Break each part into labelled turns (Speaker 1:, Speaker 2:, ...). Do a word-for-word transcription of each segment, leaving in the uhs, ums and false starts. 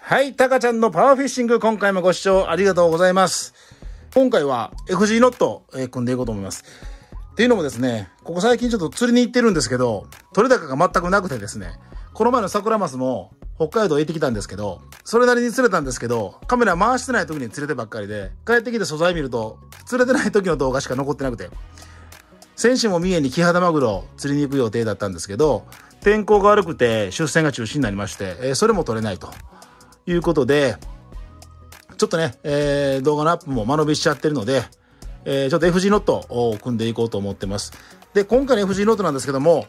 Speaker 1: はい、タカちゃんのパワーフィッシング、今回もご視聴ありがとうございます。今回は エフジー ノット、えー、組んでいこうと思います。っていうのもですね、ここ最近ちょっと釣りに行ってるんですけど、取れ高が全くなくてですね、この前の桜マスも北海道へ行ってきたんですけど、それなりに釣れたんですけど、カメラ回してない時に釣れてばっかりで、帰ってきて素材見ると、釣れてない時の動画しか残ってなくて、先週も三重にキハダマグロ釣りに行く予定だったんですけど、天候が悪くて出船が中止になりまして、えー、それも撮れないということで、ちょっとね、えー、動画のアップも間延びしちゃってるので、えー、ちょっと エフジー ノットを組んでいこうと思ってます。で、今回の エフジー ノットなんですけども、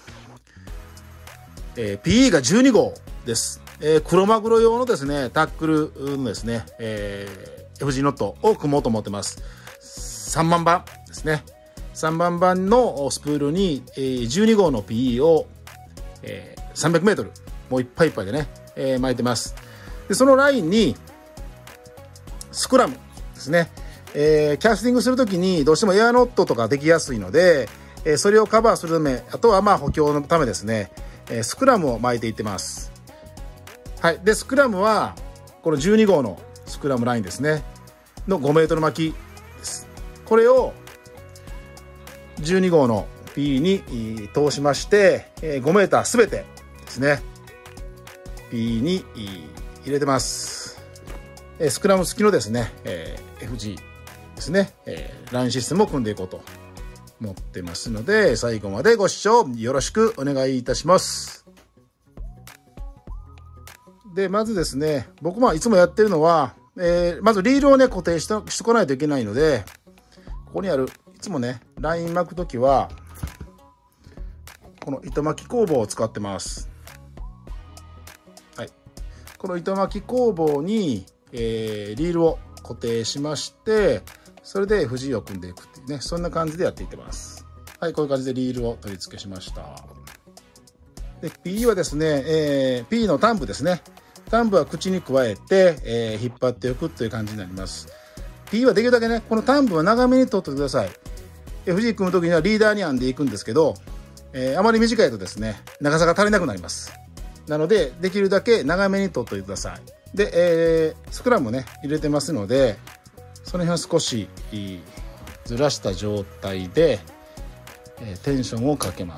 Speaker 1: えー、ピーイー がじゅうに号です。えー、黒マグロ用のですね、タックルのですね、えー、エフジー ノットを組もうと思ってます。さんばんばんですね。さんばんばんのスプールに、えー、じゅうに号の ピーイー を、えー、さんびゃくメートル、もういっぱいいっぱいでね、えー、巻いてます。で、そのラインに、スクラムですね。えー、キャスティングするときにどうしてもエアノットとかできやすいので、えー、それをカバーするため、あとはまあ補強のためですね、えー、スクラムを巻いていってます。はい。で、スクラムは、このじゅうに号のスクラムラインですね。のごメートル巻きです。これをじゅうに号の ピー に通しまして、ごメーターすべてですね、ピー に入れてます。スクラム付きのですね、エフジー ですね、ラインシステムを組んでいこうと思ってますので、最後までご視聴よろしくお願いいたします。で、まずですね、僕もいつもやってるのは、えー、まずリールをね、固定しと、しとかないといけないので、ここにある、いつもね、ライン巻くときは、この糸巻き工房を使ってます。はい。この糸巻き工房に、えー、リールを固定しまして、それでエフジーを組んでいくっていうね、そんな感じでやっていってます。はい、こういう感じでリールを取り付けしました。で、ピー はですね、えー、P の端部ですね。端部は口に加えて、えー、引っ張っておくという感じになります。P はできるだけね、この端部は長めに取ってください。エフジー 組むときにはリーダーに編んでいくんですけど、えー、あまり短いとですね、長さが足りなくなります。なので、できるだけ長めに取っておいてください。で、えー、スクラムね、入れてますので、その辺を少しずらした状態で、えー、テンションをかけます。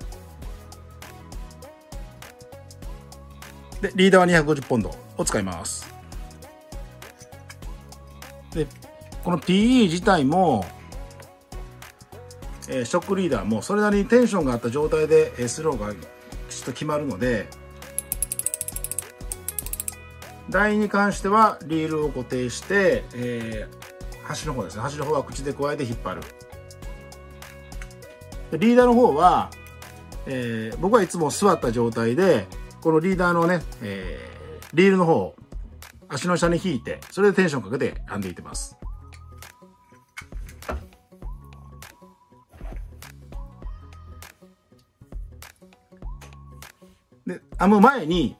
Speaker 1: で、リーダーはにひゃくごじゅうポンドを使います。で、この ピーイー 自体も、えー、ショックリーダーもそれなりにテンションがあった状態でスローがきちっと決まるので、台に関してはリールを固定して、えー、端の方ですね、端の方は口で加えて引っ張る。でリーダーの方は、えー、僕はいつも座った状態でこのリーダーのね、えー、リールの方を足の下に引いて、それでテンションかけて編んでいってます。で、編む前に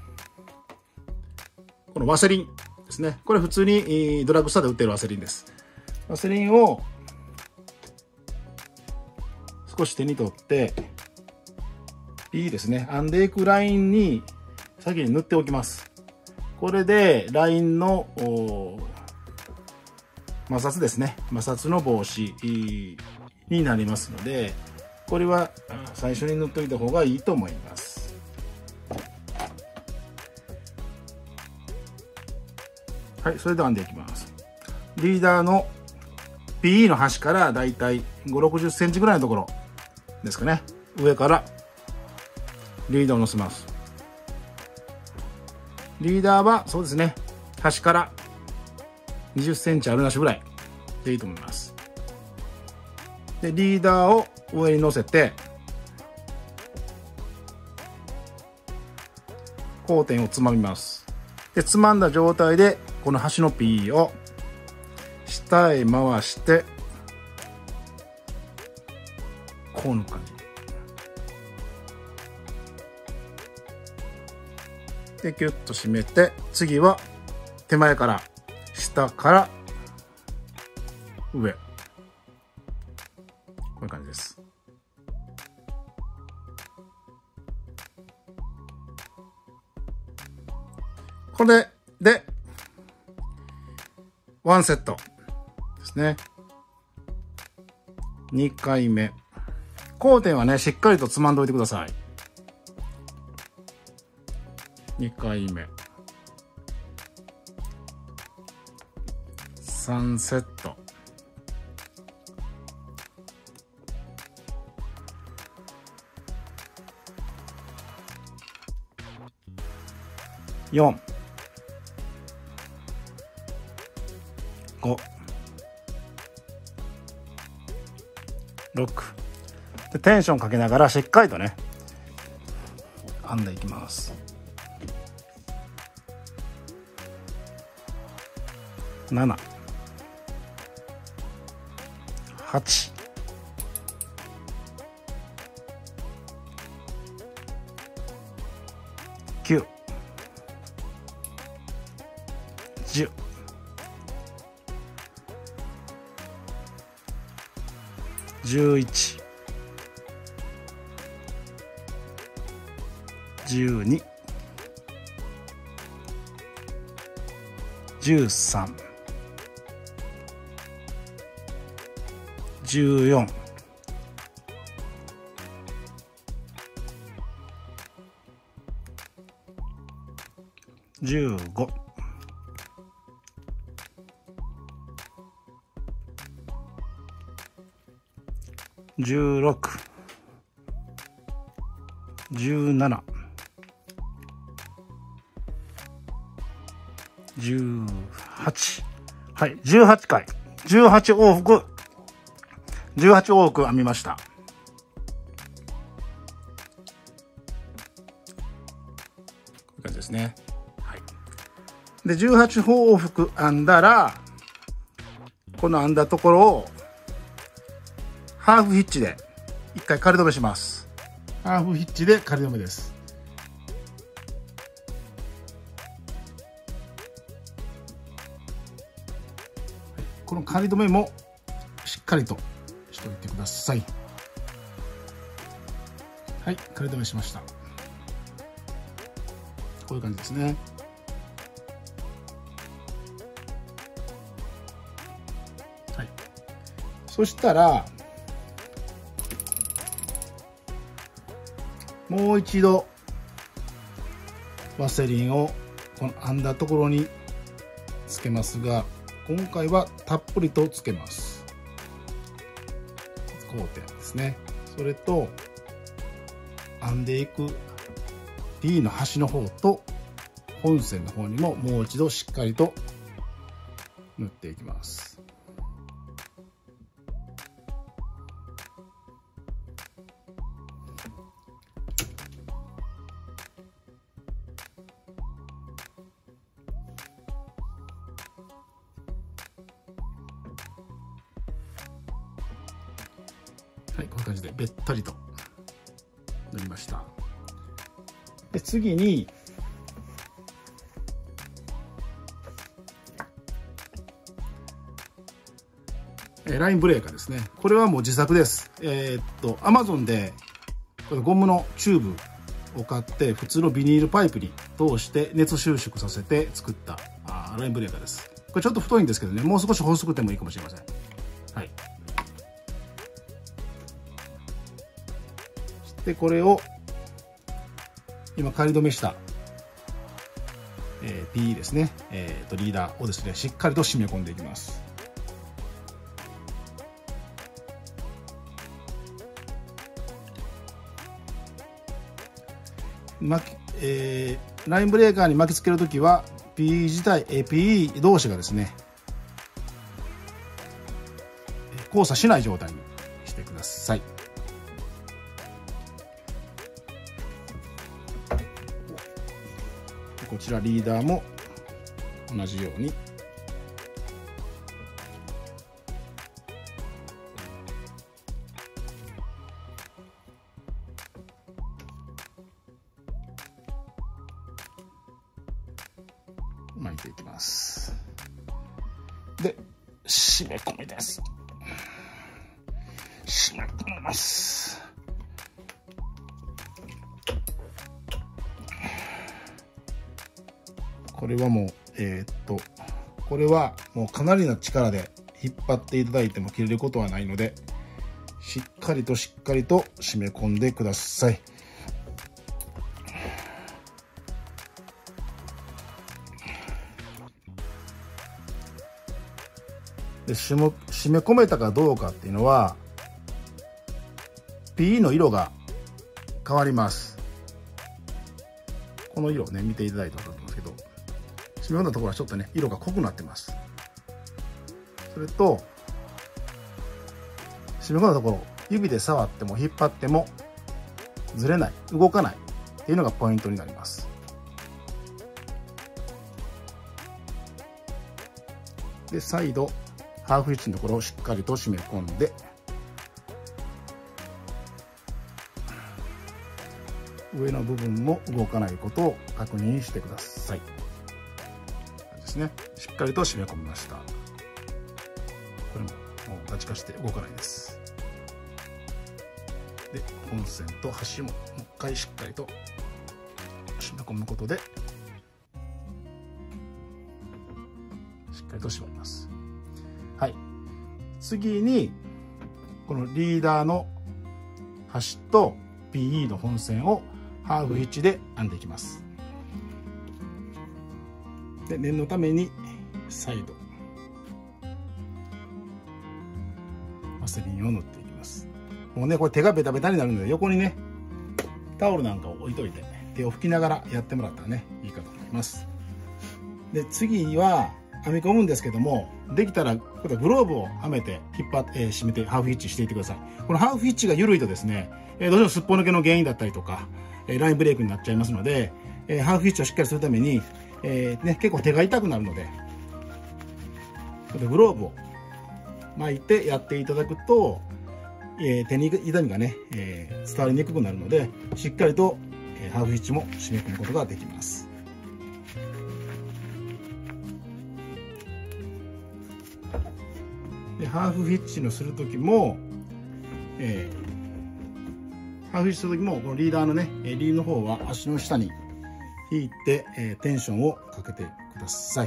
Speaker 1: このワセリンですね。これ普通にドラッグストアで売ってるワセリンです。ワセリンを少し手に取って、いいですね。編んでいくラインに先に塗っておきます。これでラインの摩擦ですね。摩擦の防止になりますので、これは最初に塗っておいた方がいいと思います。はい、それで編んでいきます。リーダーの ピーイー の端からだいたいご、ろくじゅっセンチぐらいのところですかね。上からリーダーを乗せます。リーダーはそうですね、端からにじゅっセンチあるなしぐらいでいいと思います。で、リーダーを上に乗せて、交点をつまみます。で、つまんだ状態でこの端の ピーイー を下へ回して、こうの感じでギュッと締めて、次は手前から下から上、こういう感じです。 これで、ワンセットですね。にかいめ。交点はね、しっかりとつまんでおいてください。にかいめ。さんセット。よん。ご。ろく。で、テンションかけながらしっかりとね、編んでいきます。なな。はち。きゅう。じゅう。じゅういち。じゅうに。じゅうさん。じゅうよん。じゅうご。じゅうろく。じゅうなな。じゅうはち。はい、じゅうはちかい。じゅうはち往復。じゅうはち往復編みました。こういう感じですね。はい。で、じゅうはち往復編んだら、この編んだところを、ハーフヒッチで一回仮止めします。ハーフヒッチで仮止めです。この仮止めもしっかりとしておいてください。はい、仮止めしました。こういう感じですね。はい。そしたら、もう一度ワセリンをこの編んだところにつけますが、今回はたっぷりとつけます。交点ですね。それと編んでいく D の端の方と本線の方にももう一度しっかりと縫っていきます。はい、こういう感じでべったりと塗りました。で、次にラインブレーカーですね。これはもう自作です。えー、っと アマゾン でこのゴムのチューブを買って普通のビニールパイプに通して熱収縮させて作ったあラインブレーカーです。これちょっと太いんですけどね、もう少し細くてもいいかもしれません。はい。で、これを今仮止めした、えー、P ですね、えー、とリーダーをですねしっかりと締め込んでいきます。巻きえー、ラインブレーカーに巻きつけるときは P 自体、えー、ピー 同士がですね交差しない状態にしてください。こちらリーダーも同じように巻いていきます。で、締め込みです。締め込みます。 これはもうえー、っとこれはもうかなりの力で引っ張っていただいても切れることはないので、しっかりとしっかりと締め込んでください。で締め、締め込めたかどうかっていうのは ピーイー の色が変わります。この色をね見ていただいたと思うんですけど、締め込んだところはちょっとね色が濃くなってます。それと締め込んだところ、指で触っても引っ張ってもずれない、動かないっていうのがポイントになります。で再度ハーフ位置のところをしっかりと締め込んで、上の部分も動かないことを確認してください。ですね、しっかりと締め込みました。これももうガチ化して動かないです。で本線と端ももう一回しっかりと締め込むことでしっかりと締まります。はい、次にこのリーダーの端と ピーイー の本線をハーフ位置で編んでいきます。で念のために再度ワセリンを塗っていきます。もうねこれ手がベタベタになるので、横にねタオルなんかを置いといて手を拭きながらやってもらったらねいいかと思います。で次は編み込むんですけども、できたらグローブをはめて引っ張って、えー、締めてハーフヒッチしていってください。このハーフヒッチが緩いとですね、えー、どうしてもすっぽ抜けの原因だったりとか、えー、ラインブレイクになっちゃいますので、えー、ハーフヒッチをしっかりするために、えーね、結構手が痛くなるので、グローブを巻いてやっていただくと、えー、手に痛みがね、えー、伝わりにくくなるので、しっかりと、えー、ハーフヒッチも締め込むことができます。でハーフヒッチのする時も、えー、ハーフヒッチする時もこのリーダーのねリールの方は足の下に引いて、えー、テンションをかけてください。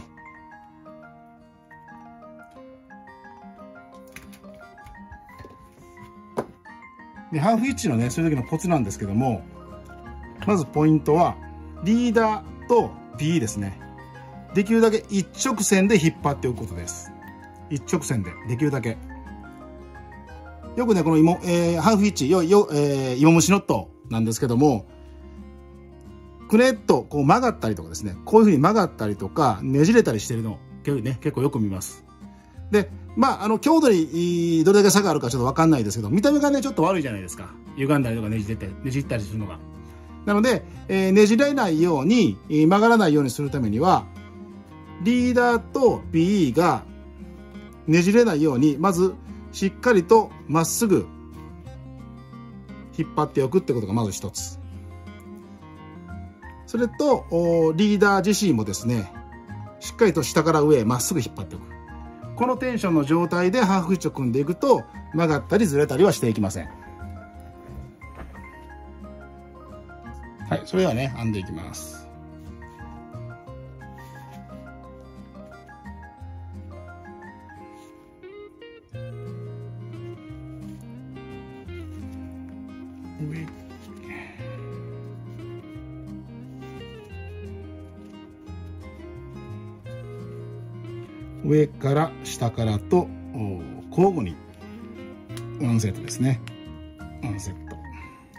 Speaker 1: でハーフヒッチのねする時のコツなんですけども、まずポイントはリーダーと ピーイー ですね。できるだけ一直線で引っ張っておくことです。一直線でできるだけ。よくねこの芋、えー、ハーフヒッチよよ、えー、芋虫ノットなんですけども、くねっとこう曲がったりとかですね、こういうふうに曲がったりとかねじれたりしてるのを結構ね結構よく見ます。でまああの強度にどれだけ差があるかちょっと分かんないですけど、見た目がねちょっと悪いじゃないですか、歪んだりとかねじれてねじったりするのが。なので、えー、ねじれないように、えー、曲がらないようにするためにはリーダーと ピーイー がねじれないように、まずしっかりとまっすぐ引っ張っておくってことがまず一つ。それとリーダー自身もですね、しっかりと下から上へまっすぐ引っ張っておく。このテンションの状態でハーフヒッチを組んでいくと曲がったりずれたりはしていきません。はい、それではね編んでいきます。上から下からと交互にワンセットですね。ワンセット。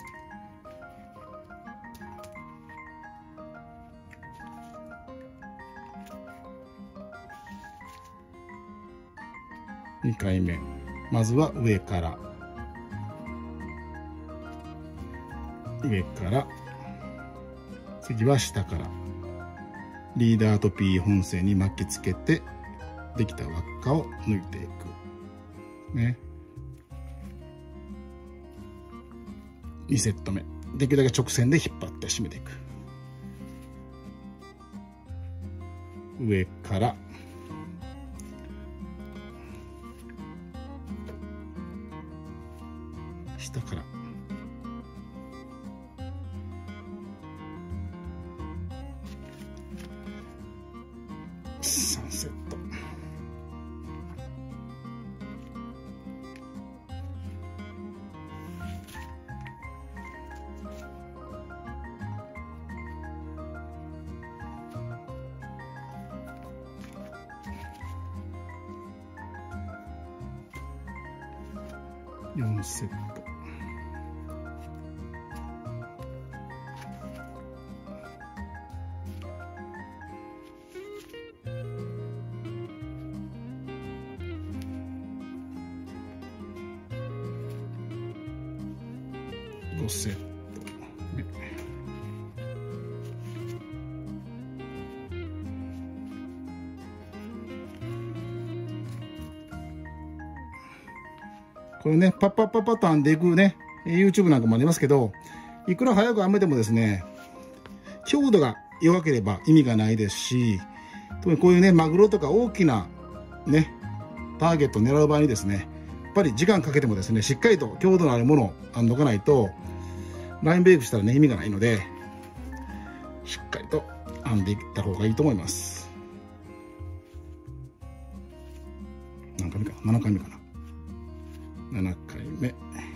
Speaker 1: にかいめ、まずは上から上から次は下からリーダーと ピーイー 本線に巻きつけてできた輪っかを抜いていくね。にセットめ、できるだけ直線で引っ張って締めていく。上から下からよんセット。ごセット。これね、パッパッパッパッと編んでいくね、YouTube なんかもありますけど、いくら早く編めてもですね、強度が弱ければ意味がないですし、特にこういうね、マグロとか大きなね、ターゲットを狙う場合にですね、やっぱり時間かけてもですね、しっかりと強度のあるものを編んどかないと、ラインブレイクしたらね、意味がないので、しっかりと編んでいった方がいいと思います。何回目かな ?なな 回目かな。ななかいめ。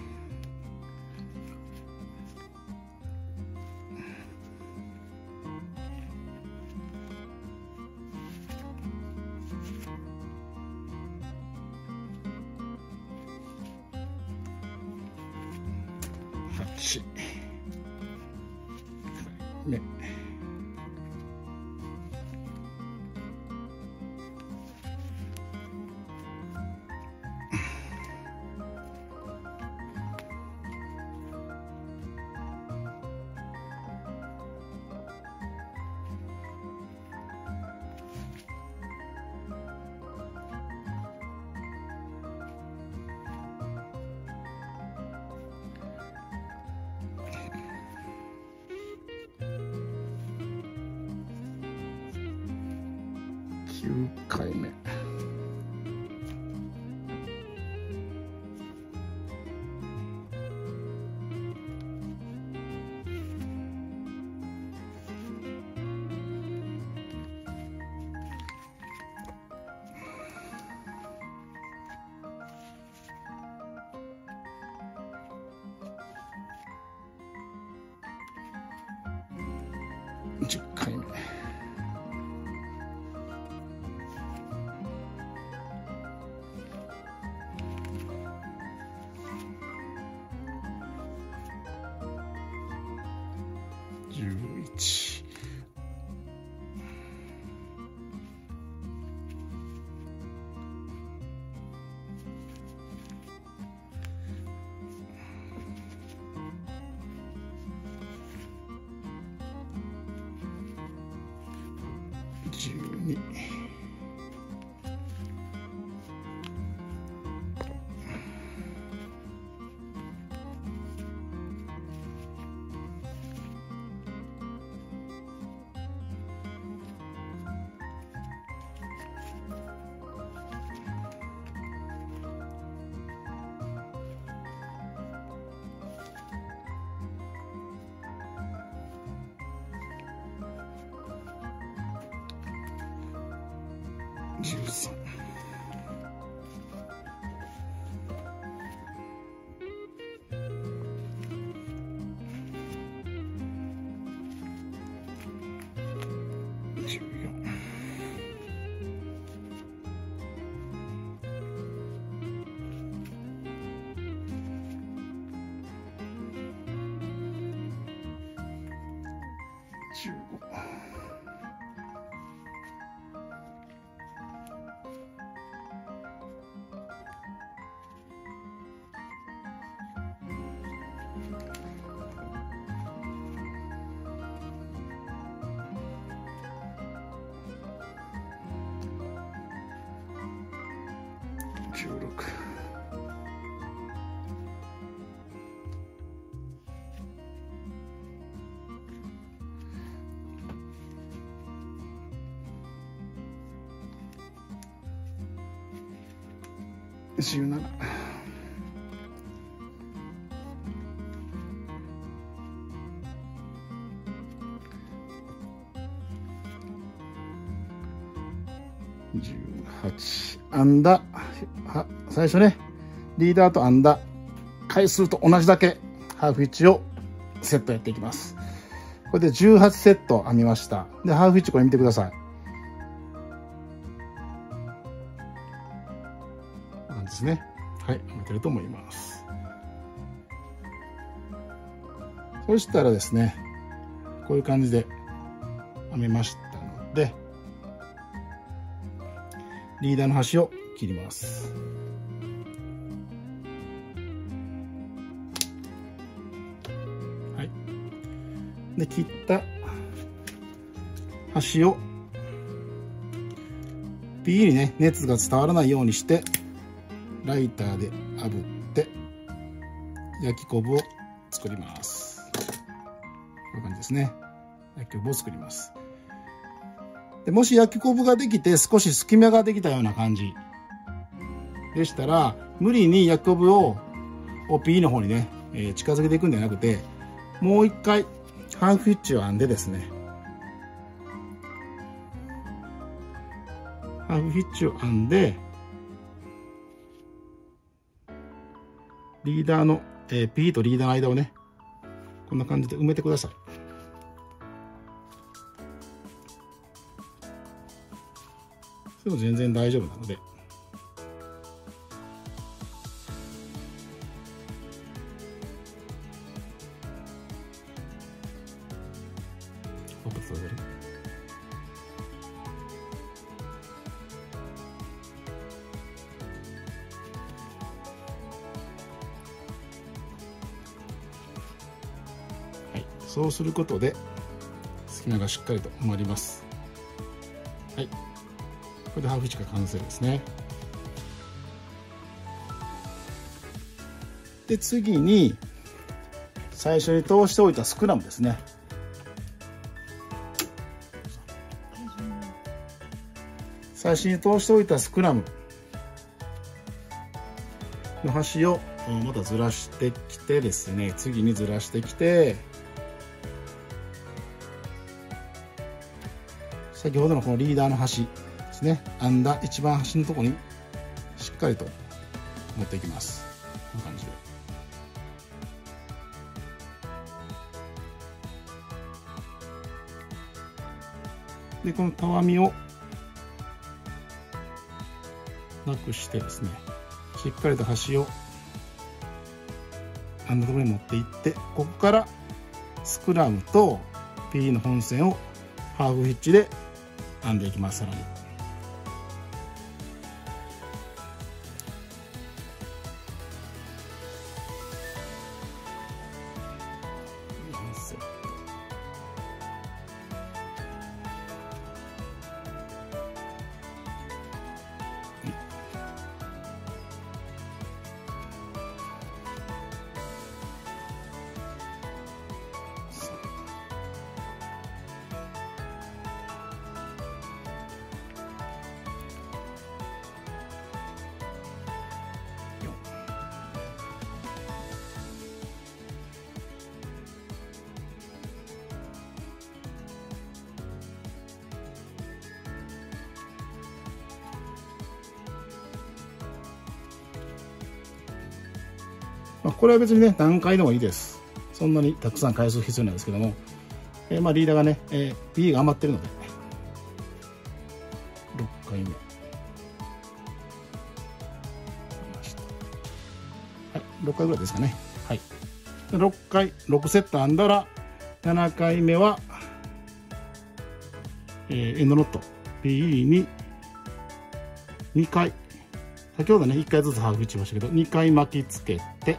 Speaker 1: はち。め。きゅうかいめ。じゅっかいめ。じゅういち。じゅうに。じゅうさん。じゅうよん。じゅうご。じゅうろく。じゅうなな。じゅうはち。編んだは最初ね、リーダーと編んだ回数と同じだけハーフ位置をセットやっていきます。これでじゅうはちセット編みました。で、ハーフ位置これ見てください。こんな感じですね。はい、編めてると思います。 そしたらですね、こういう感じで編めましたので、リーダーの端を切ります。はい。で、切った端を ピー にね、熱が伝わらないようにしてライターで炙って焼き昆布を作ります。こういう感じですね。焼き昆布を作ります。でもし焼き昆布ができて少し隙間ができたような感じでしたら、無理に焼き昆布を ピー の方にね、えー、近づけていくんじゃなくて、もう一回ハーフヒッチを編んでですね、ハーフヒッチを編んでリーダーの、えー、ピー とリーダーの間をね、こんな感じで埋めてください。それも全然大丈夫なので。はい、そうすることで隙間がしっかりと埋まります。はい、これでハーフヒッチが完成ですね。で、次に最初に通しておいたスクラムですね。最初に通しておいたスクラムの端をまたずらしてきてですね、次にずらしてきて、先ほどのこのリーダーの端ですね、編んだ一番端のところにしっかりと持っていきます。こんな感じで。で、このたわみをなくしてですね、しっかりと端を編んだところに持っていって、ここからスクラムと ピー の本線をハーフヒッチで編んでいきます。さらにまあこれは別にね、何回でもいいです。そんなにたくさん回数必要なんですけども、えー、まあリーダーがね、えー、ピー が余ってるのでろっかいめ、はい、ろっかいぐらいですかね。はい、ろっかいろくセット編んだらななかいめは、えー、エンドノット ピー ににかい、先ほどねいっかいずつハーフ打ちましたけどにかい巻きつけて、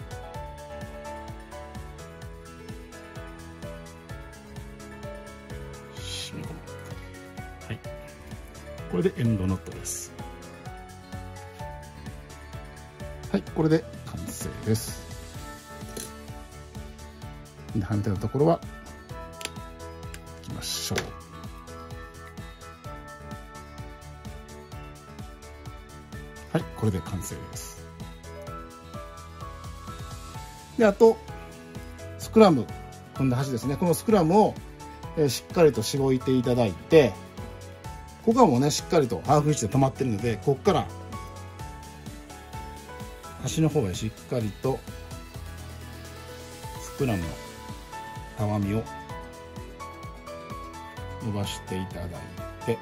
Speaker 1: はい、これでエンドノットです。はい、これで完成です。で、反対のところはいきましょう。はい、これで完成です。で、あとスクラム、こんな端ですね。このスクラムを、えー、しっかりとしごいていただいて、ここはもうねしっかりとハーフ位置で止まってるので、ここから端の方へしっかりとスクラムのたわみを伸ばしていただいて、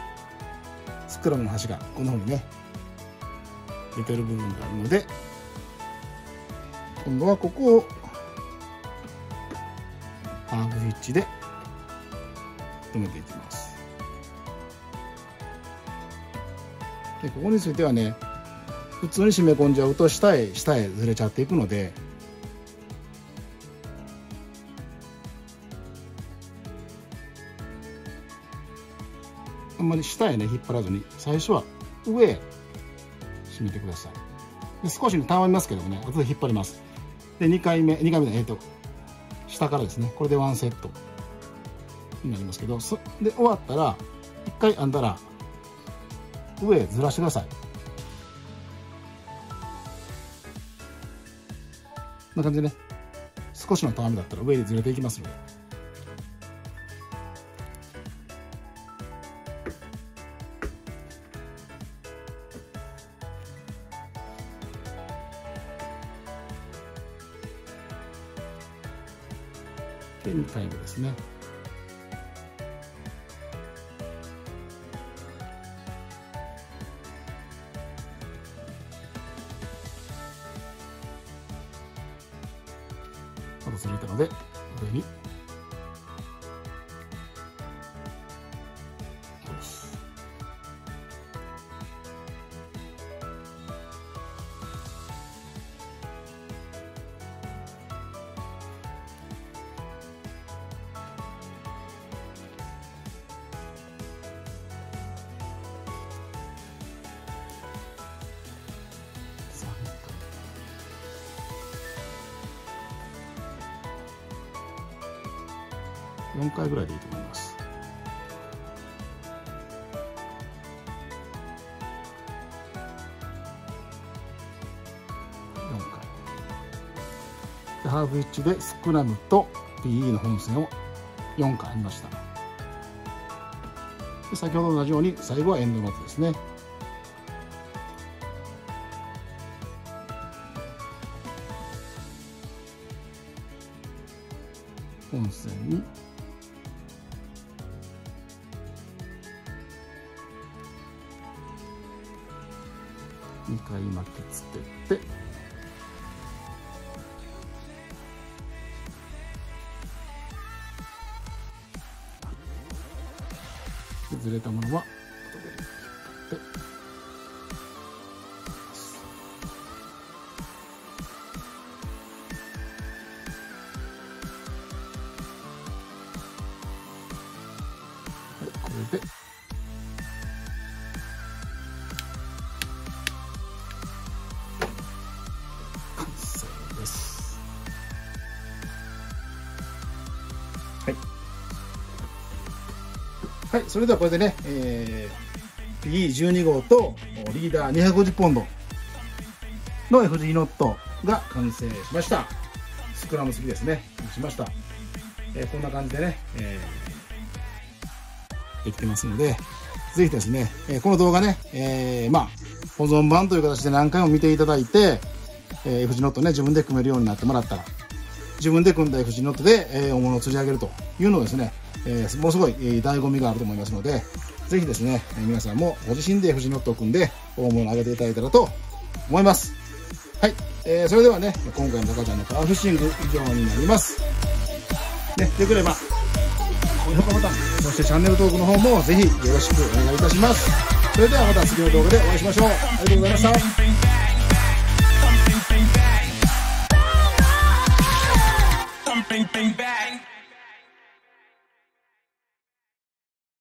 Speaker 1: スクラムの端がこんなふうにね出てる部分があるので、 今度はここをハーフヒッチで止めていきます。でここについてはね、普通に締め込んじゃうと下へ下へずれちゃっていくので、あんまり下へね引っ張らずに、最初は上へ締めてください。で少しねたわみますけどもね、後で引っ張ります。でにかいめにかいめのえっと下からですね、これでワンセットになりますけど、そで終わったらいっかい編んだら上へずらしてください。こんな感じでね、少しのたわみだったら上にずれていきますので。でにかいめですね。またずれたので上に下ろす。よんかいぐらいでいいと思います。よんかいでハーフエッジでスクラムと ピーイー の本線をよんかい編みました。で先ほどと同じように最後はエンドノートですね。本線ににかい巻きつけて、ずれたものは後で引っ張ってはい、これで完成です。はいはい、それではこれでね、えー、ピーイーじゅうに 号とリーダーにひゃくごじゅうポンドの エフジー ノットが完成しました。スクラム付きですね、しました。えー、こんな感じでね、えー、できてますので、ぜひですね、えー、この動画ね、えー、まあ保存版という形で何回も見ていただいて、えー、エフジー ノットね自分で組めるようになってもらったら、自分で組んだ エフジー ノットで、えー、大物を釣り上げるというのをですね、えー、ものすごい、えー、醍醐味があると思いますので、ぜひですね、えー、皆さんもご自身で エフジー ノットを組んで大物を上げていただいたらと思います。はい、えー、それではね、今回のタカちゃんのパワーフィッシング以上になります。ね、よければ高評価ボタン、そしてチャンネル登録の方もぜひよろしくお願いいたします。それではまた次の動画でお会いしましょう。ありがとうございました。